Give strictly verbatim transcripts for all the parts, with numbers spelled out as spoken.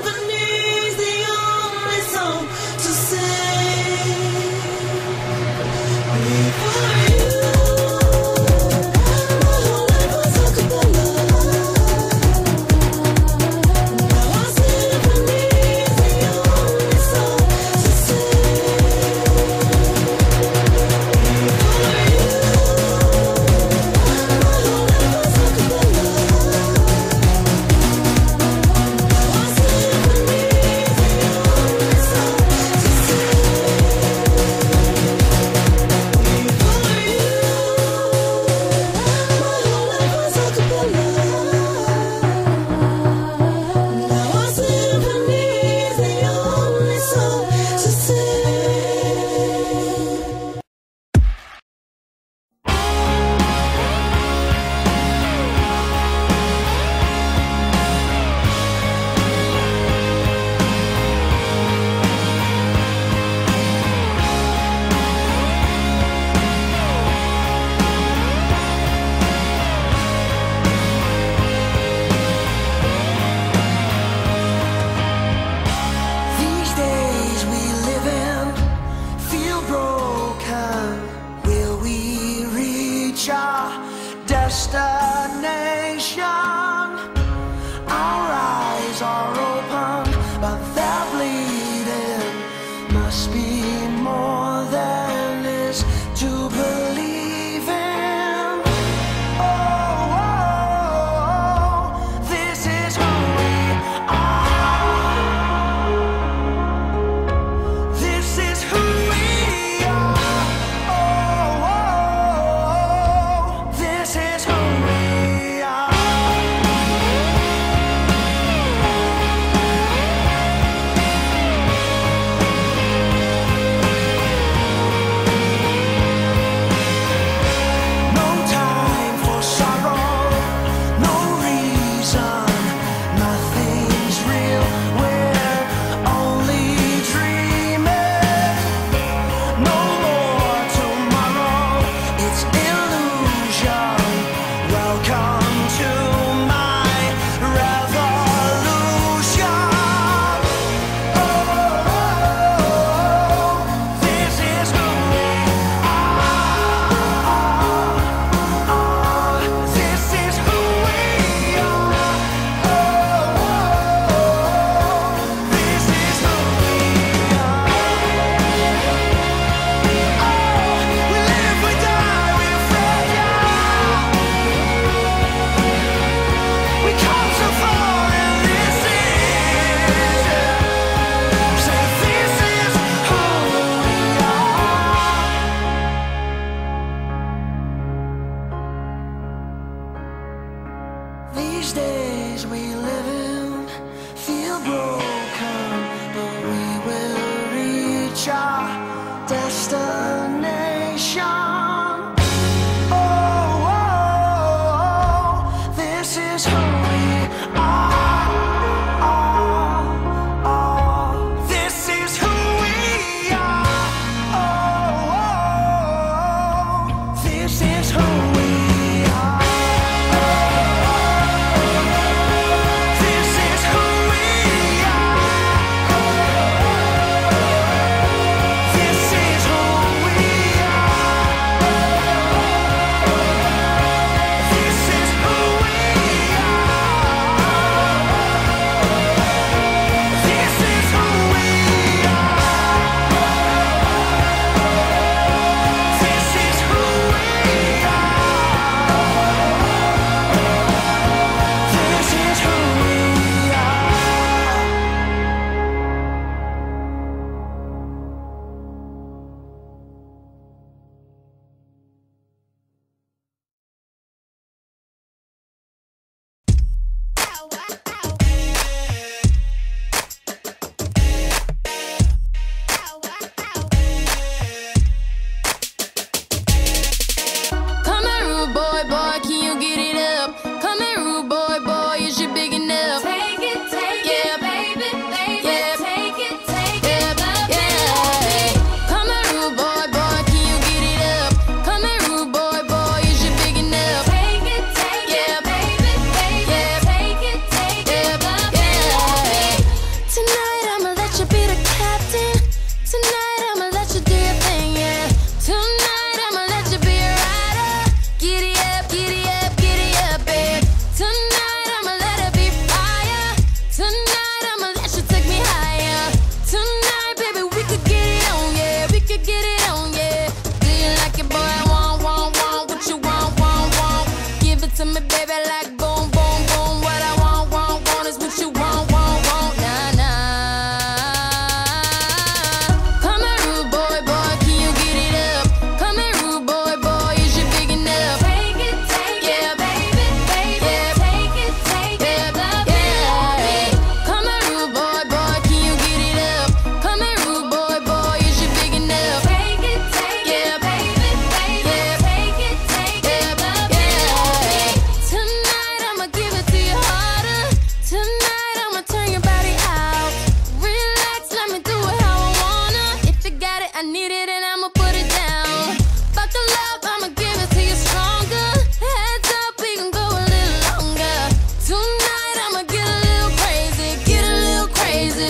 symphony's the only song to sing. Before you, my whole life was a cappella. Now our symphony's the only song to sing. Before you, my whole life was a cappella. Now our symphony.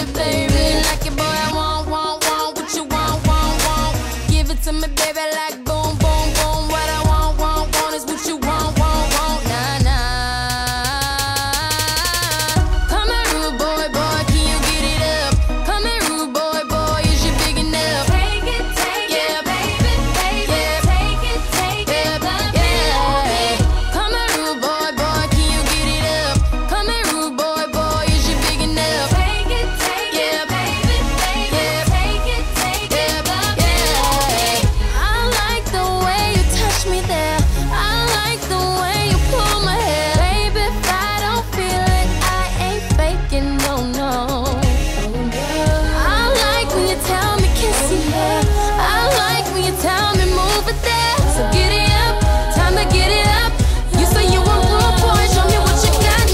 baby, baby. Like it, boy, I want, want, want what you want, want, want. Give it to me, baby, like boom, boom, boom. What I want, want, want is what you want, want, want. Nah, nah. Come here, rude boy, boy, can you get it up? Come here, rude boy, boy, is you big enough? Take it, take Yeah, it, baby, baby. yeah. Take it, take it, love me, love me. Come here, rude boy, boy, can you get it up? Come here, rude boy, boy, is you big enough? Take it, take Yeah, it, baby, baby. yeah. Take it, take it, love me, love me. I like the way you touch me there. I like the way you pull my hair. Baby, if I don't feel it, I ain't faking, no, no. I like when you tell me kiss you there. I like when you tell me move it there. So get it up, time to get it up. You say you want rude boy, show me what you got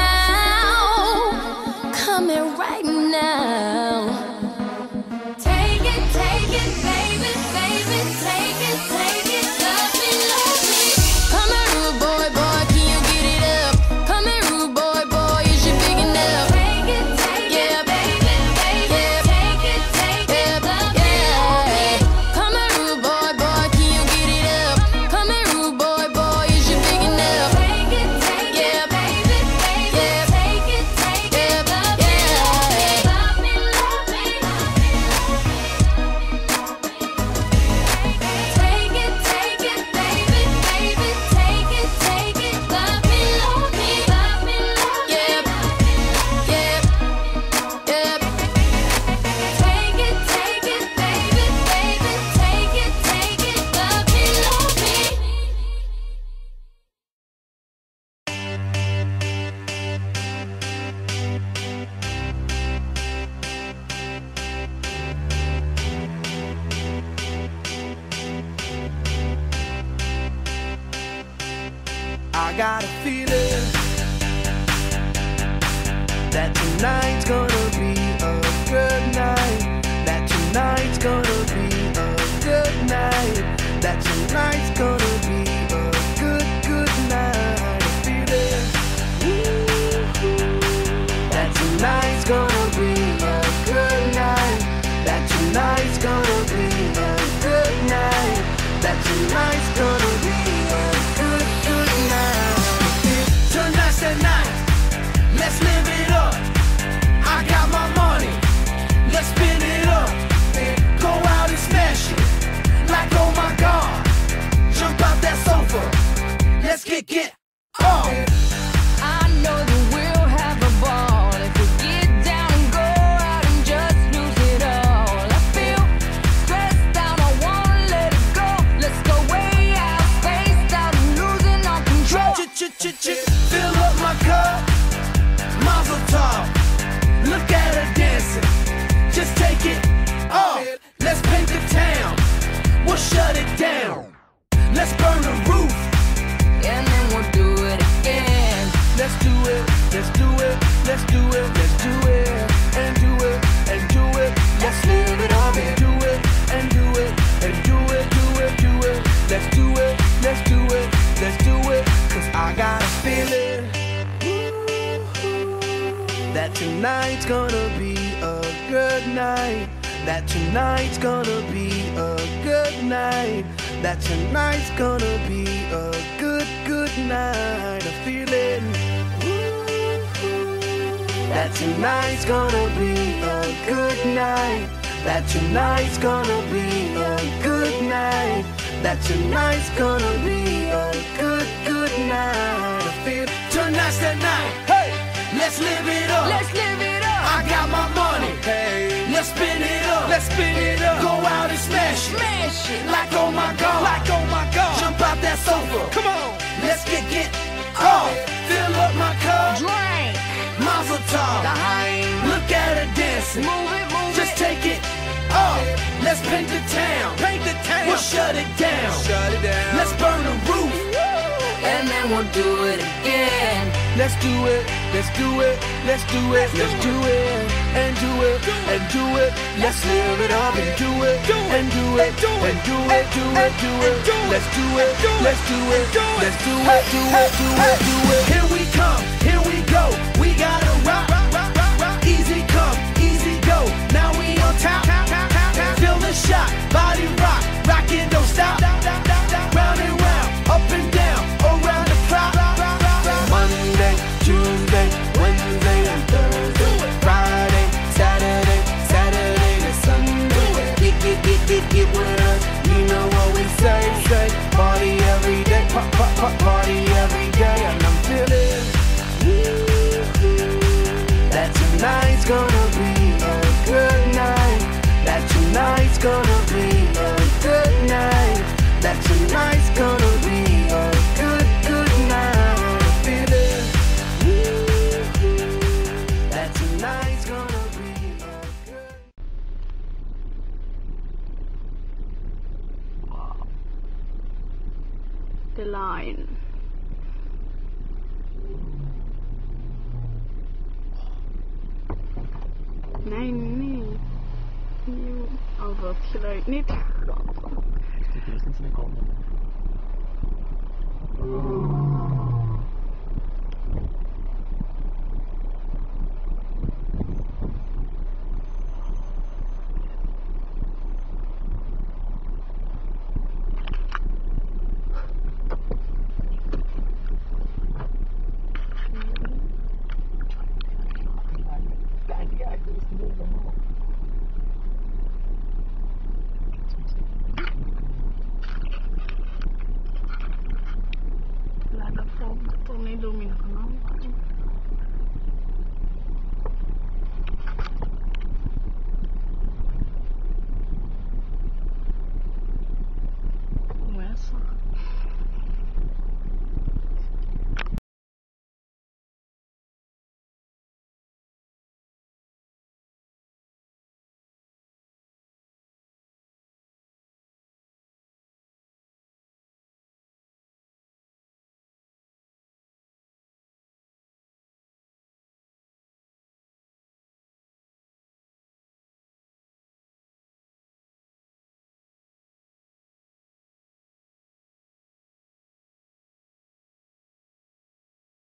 now. Come here right now. Take it, take it, baby, baby. Take it, take it, love me, love me. Come here, rude boy, boy, can you get it up? Come here, rude boy, boy, is you big enough? Take it, take Yeah, it, baby, baby. Take it, take it, love me, love me. Come here, rude boy, boy, can you get it up? Come here, rude boy, boy, is you big enough? Take it, take Yeah, it, baby, baby. Take it, take it, love me, love me. Love me, love me. Take it, take it, baby, baby. Take it, take it, love me, love me. Love me, love me. Yeah, yeah, yeah. Take it, take it, baby, baby. Take it, take it, love me, love me. I got a feeling that tonight's gonna be a good night. That tonight's gonna be a good night. That tonight's gonna be a good, good night. A feeling that tonight's gonna be a good night. That tonight's gonna be a good night. That tonight's gonna be a good, good night. Tonight's the night. Let's live it up. I got my money. Let's spin it up. Go out and smash it. Like oh my God. Jump out that sofa. Let's get get on. I know that we'll have a ball if we get down and go out and just lose it all. I feel stressed out, I wanna let it go. Let's go way out, spaced out and losing all control. Ch-ch-ch-ch. Fill up my cup. Mazel tov. Look at her dancing. Just take it off. Let's paint the town. We'll shut it down. Let's burn the roof. And then we'll do it again. Let's do it. Let's do it. Let's do it. Let's do it. And do it. And do it. Let's live it up and do it. And do it. And do it. Do it. Do it. Let's do it. Let's do it. Let's do it. Cause I got a feeling that tonight's gonna be a good night. That tonight's gonna be a good night. That tonight's gonna be a good, good night. A feeling that tonight's gonna be a good night. That tonight's gonna be a good night. That tonight's gonna be a good, good night. I feel tonight's the night. Hey, let's live it up. Let's live it up. I got my money. Hey, let's spin it up. Let's spin it up. Go out and smash it. Smash it. Like oh my God. Like oh my God. Jump out that sofa. Come on. Let's get get off. Fill up my cup. Drink. Mazel tov. Daheim. Look at her dancing. Move it, move Just it. take it off. Let's paint the town. Paint the town. We'll shut it down. Shut it down. Let's burn the roof. And then we'll do it again. Let's do it. Let's do it. Let's do it. Let's do it. And do it. And do it. Let's live it up and do it. And do it. And do it. Do it. Do it. Let's do it. Let's do it. Let's do it. Do it. Do it. Do it. Here we come. Here we go. We gotta rock. Easy come. Easy tonight's gonna be a good night. That tonight's gonna be a good, good night. I feel it. That tonight's gonna be a good. Wow. The line. Nej, nej. Jo, albo tyle. Nie tak. Det finns inte så mycket om det.